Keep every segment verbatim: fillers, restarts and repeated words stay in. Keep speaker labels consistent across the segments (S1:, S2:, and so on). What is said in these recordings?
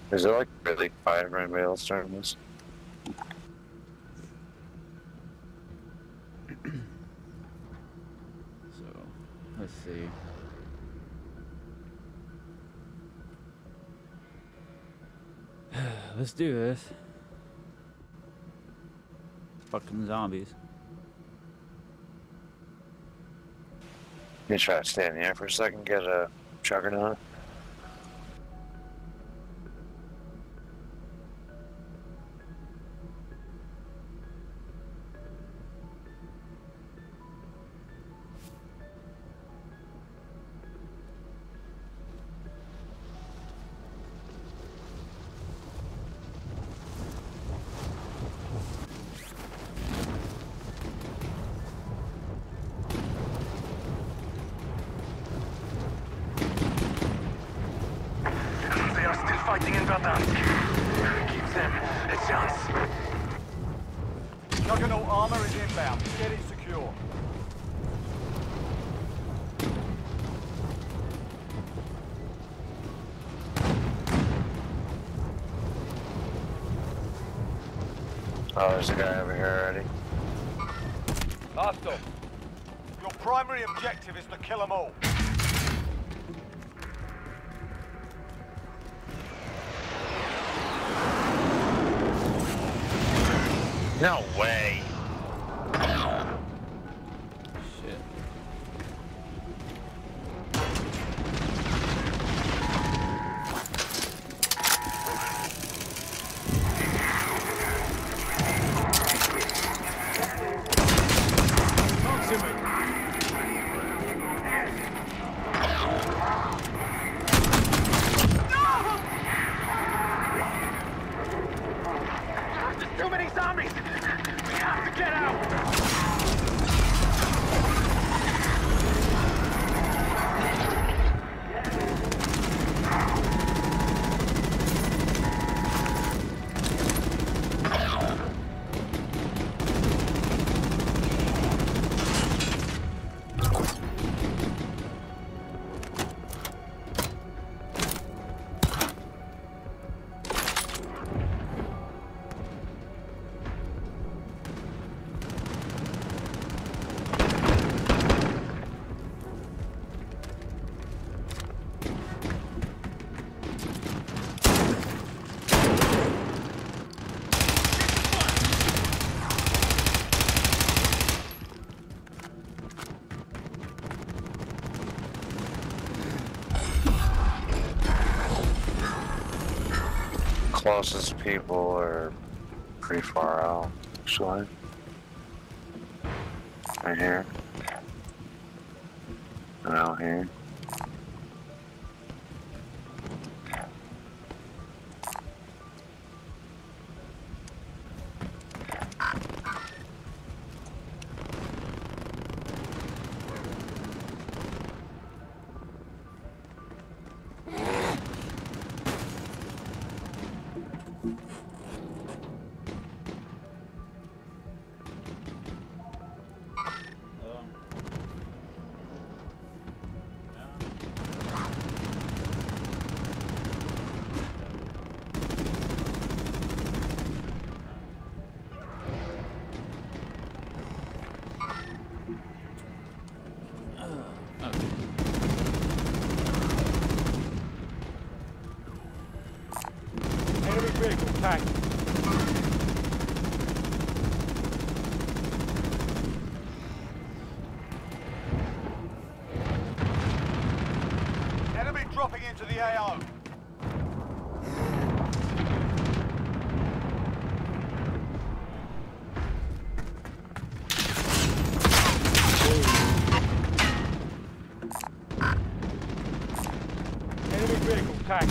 S1: Is it like really quiet for anybody else during this?
S2: So, let's see. Let's do this. Fucking zombies.
S1: Let me try to stay in the air for a second, get a juggernaut.
S3: Fighting in Verdun. Give them a chance.
S4: Juggernaut armor is inbound. Get it secure.
S1: Oh, there's a guy over here already.
S4: Hostile. Your primary objective is to kill them all.
S1: No way.
S2: Shit.
S4: Talk to me.
S3: There's too many zombies! We have to get out!
S1: Closest people are pretty far out, actually. Right here. And out here.
S4: Enemy vehicle tagged. Enemy dropping into the A O. Enemy vehicle tagged.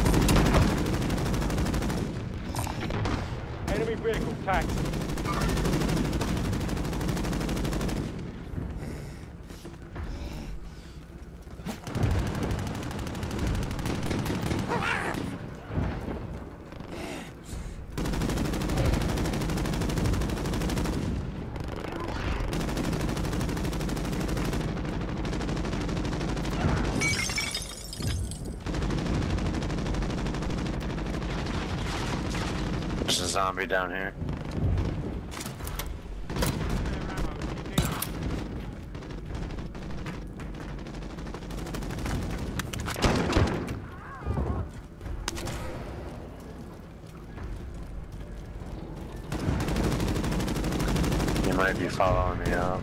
S4: Enemy vehicle tagged.
S1: There's a zombie down here. He might be following me out.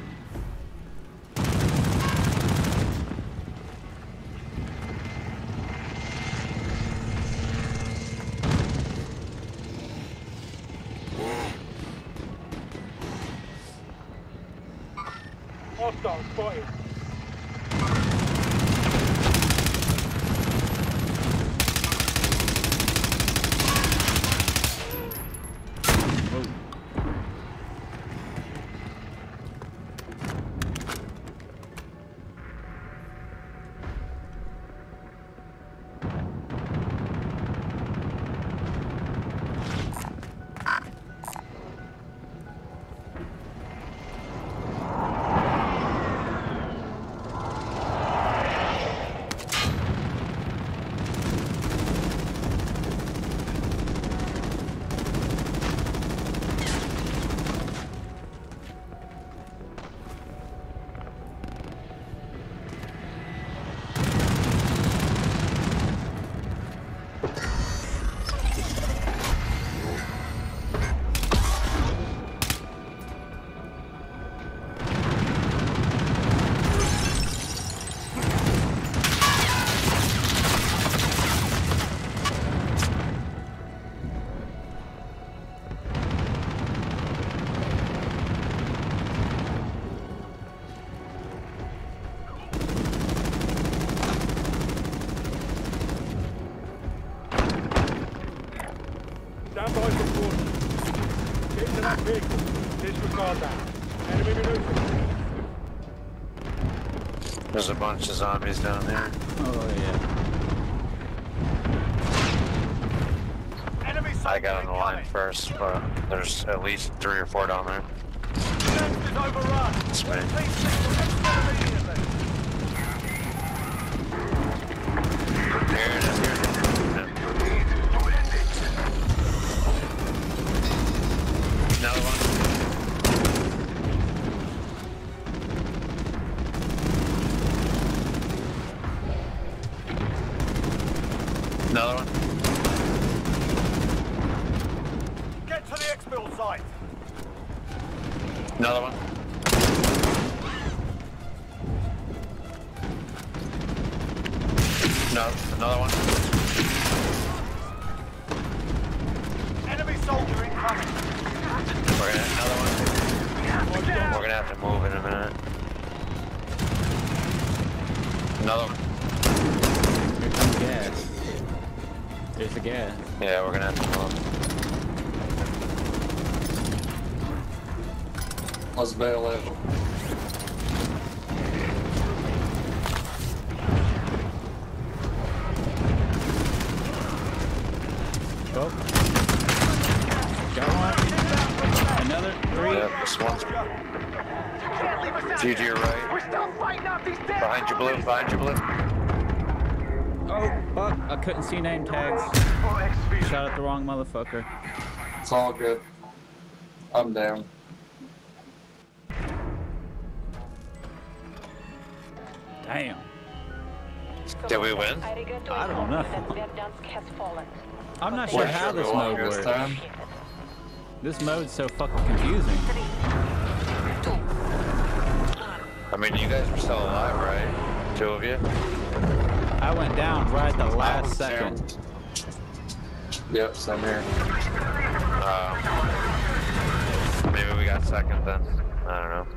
S4: Hostile spotted. Stand by for quarter. Get into that vehicle. Disregard that. Enemy movement.
S1: There's a bunch of zombies down there.
S2: Oh yeah.
S4: Enemy
S1: I got on
S4: soldier
S1: the line
S4: incoming.
S1: first, but there's at least three or four down there.
S4: Next is overrun.
S1: It's me.
S4: Please exfil immediately.
S1: Here it is, here it is. Another one. Another one.
S4: Get to the exfil site.
S1: Another one. No, another one.
S4: Enemy soldier incoming.
S1: We're gonna another one. We're gonna have to move in a minute. Another one.
S2: Here comes gas. There's the gas.
S1: Yeah, we're gonna have to move.
S5: Let's bail it.
S2: Oh. Got one. Another three.
S1: Yeah, this one's G to your right.
S3: We're still fighting off these dead
S1: Behind you, blue. Behind you, blue.
S2: Oh, fuck. I couldn't see name tags.
S3: for exfil.
S2: Shot at the wrong motherfucker.
S5: It's all good. I'm down.
S2: Damn.
S1: Did we win?
S2: I don't know. I'm not sure
S5: We're
S2: how
S5: sure
S2: this
S5: we won
S2: mode
S5: this
S2: works.
S5: time.
S2: This mode's so fucking confusing.
S1: I mean, you guys were still alive, right? Two of you?
S2: I went down right at the
S5: I
S2: last
S5: was
S2: second.
S5: down. Yep, same here.
S1: Uh, maybe we got second then. I don't know.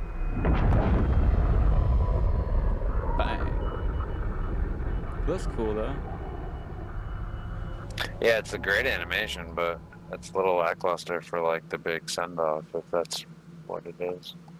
S2: Bang. Looks cool though.
S1: Yeah, it's a great animation, but it's a little lackluster for like the big send-off, if that's what it is.